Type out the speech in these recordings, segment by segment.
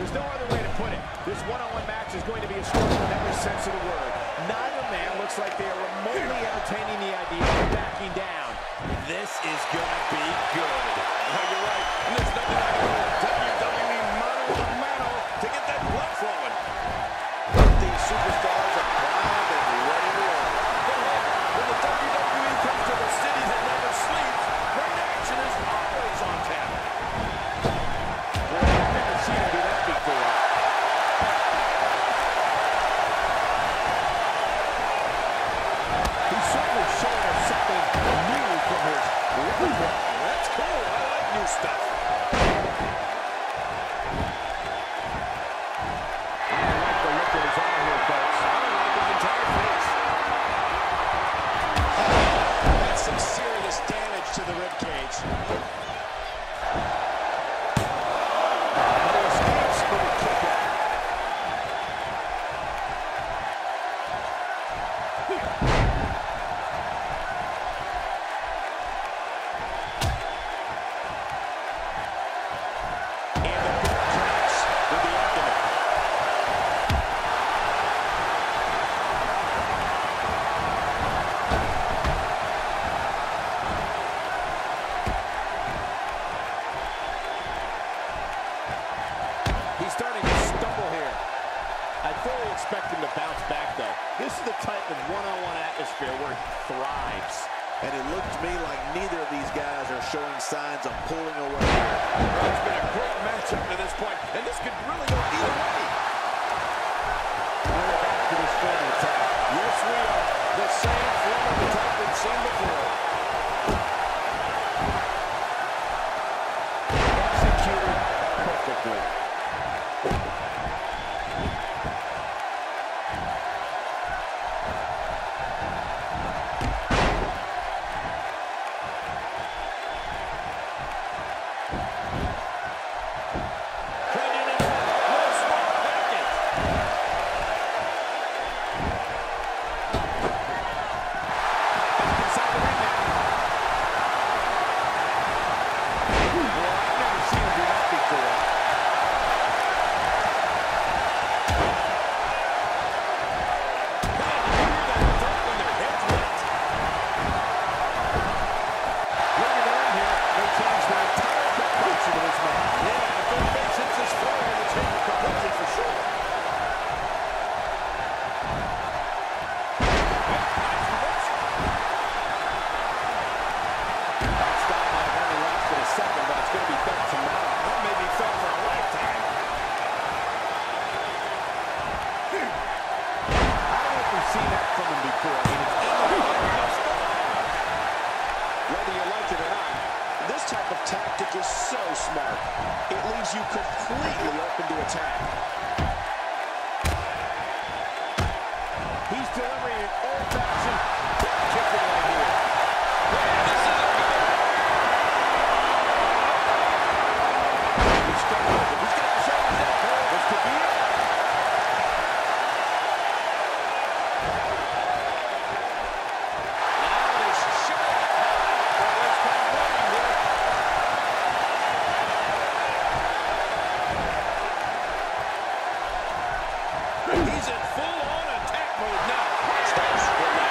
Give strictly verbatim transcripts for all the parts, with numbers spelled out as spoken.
There's no other way to put it. This one-on-one match is going to be a struggle in every sense of the word. Neither man looks like they are remotely entertaining the idea of backing down. This is going to be good. Oh, you're right. And there's nothing like a W W E mano a mano to get that blood flowing. These superstars are primed and ready to roll. But look, when the W W E comes to the city that never sleeps, great action is always on tap. Well, I've never seen him do that before. He's certainly showing us something new from his repertoire. That's cool. I like new stuff. I like the look of his eye here, folks. I don't like his entire face. That's some serious damage to the rib cage. But he escapes with a kick out. And the big crash with the abdomen. He's starting to stumble here. I fully expect him to bounce back, though. This is the type of one-on-one atmosphere where he thrives. And it looked to me like neither of these guys are showing signs of pulling away. Well, it's been a great matchup to this point, and this could really go either way. We're back to this form of attack. Yes, we are. The same form of attack we've seen before. Executed perfectly. Trending in with a smart package. Inside the ring now. Well, I've never seen him do that before. Looking around here, they changed the entire complexion of this man. Yeah, if their patience is flowing, it's changed completely for sure. That stop might have only lasted a second, but it's going to be felt tomorrow. That may be felt for a lifetime. I don't know if we've seen that from him before. I mean, it's Whether you like it or not, this type of tactic is so smart. It leaves you completely open to attack. He's delivering an old-fashioned kicking right here. He's starting with it. He's got the shoulders up. This could be it. Now it's shot. Well, there's kind of warning here. He's in full-on attack mode now. Starts relaxing.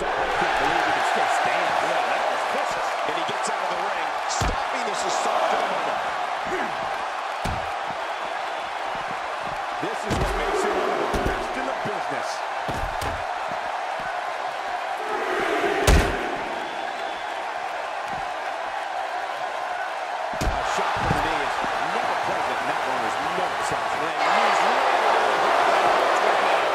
side. I can't believe he can still stand. Yeah, that was vicious. And he gets out of the ring. Stopping this assault for the moment. This is what makes him one of the best in the business. A shot from the knee is never present in that one. There's no sense. And that knee's really, really hurt that hurts right now.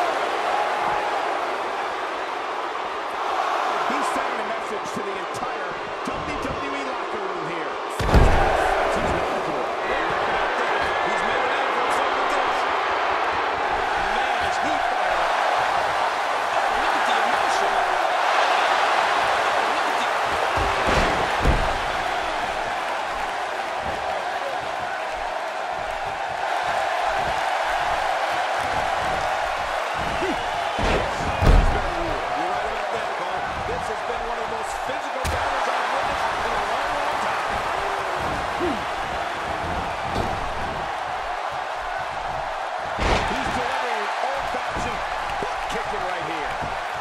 He's sending a message to the entire W W E locker room here. He's knowledgeable. He's made it out for something like this. Man, is he fired up. Oh, look at the emotion. Oh, look at the... You're right about that, Cole. This has been one of the most physical battles I've witnessed in a long, long time. He's delivering old-fashioned butt kicking right here.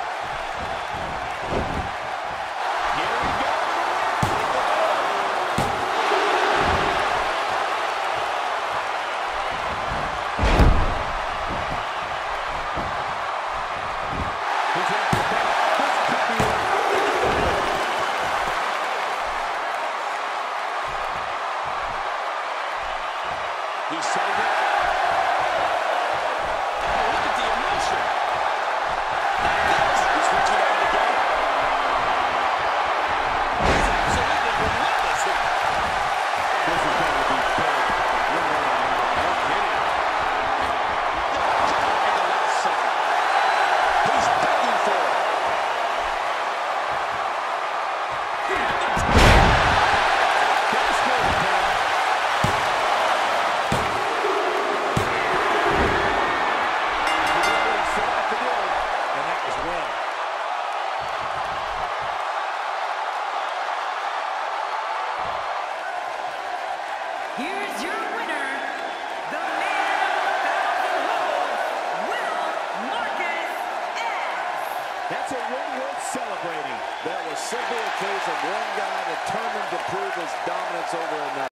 Here we go. He's after the back. This could be it. He's setting up. Oh, look at the emotion. He's reaching out again. He's absolutely relentless here. This is going to be big. No, no, no, no kidding. At the last second. He's begging for it. That's good, man. He did what he set out to do, and that was win. Here's your winner, the man of a thousand holes, Will Marcus X. That's a win worth celebrating. That was simply a case of one guy determined to prove his dominance over another.